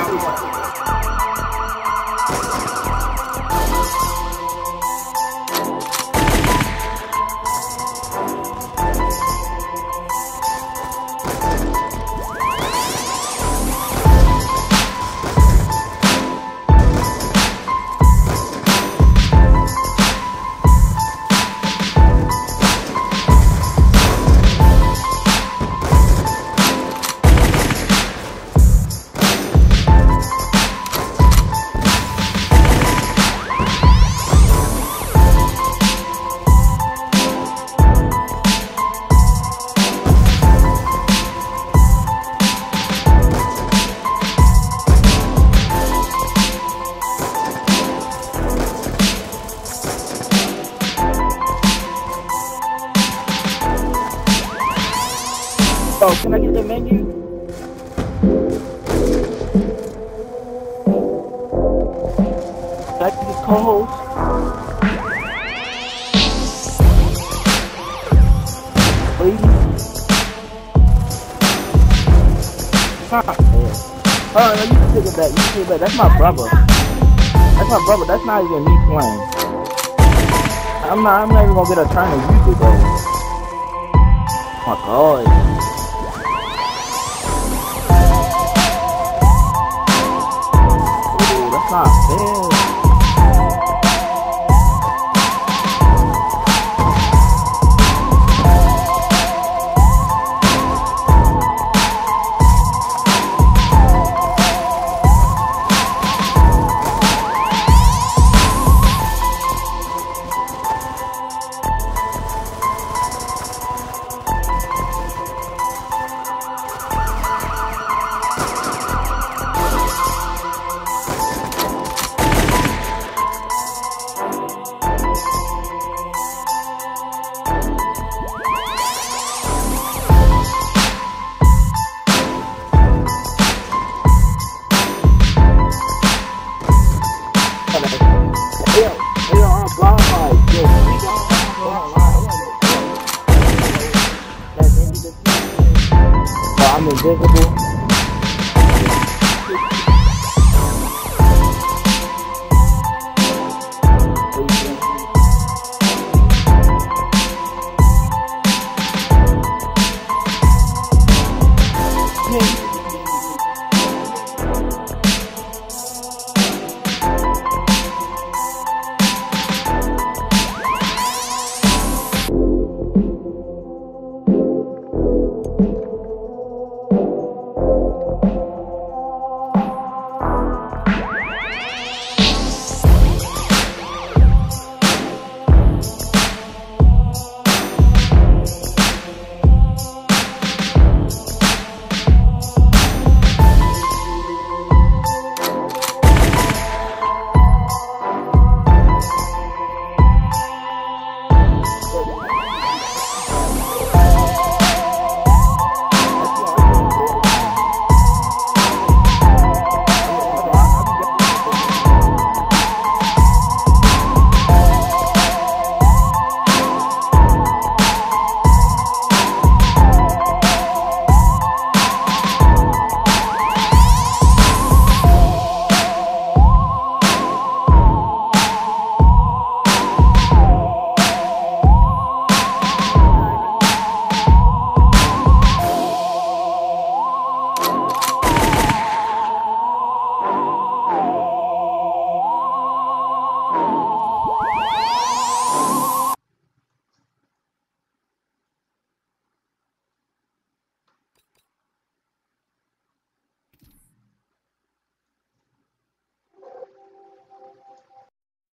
Oh, can I get the menu? Back to the co-host. Please. Oh, no, you can take it back. You can take it back. That's my brother. That's my brother. That's not even me playing. I'm not even gonna get a turn to use it though. Oh my god. That's not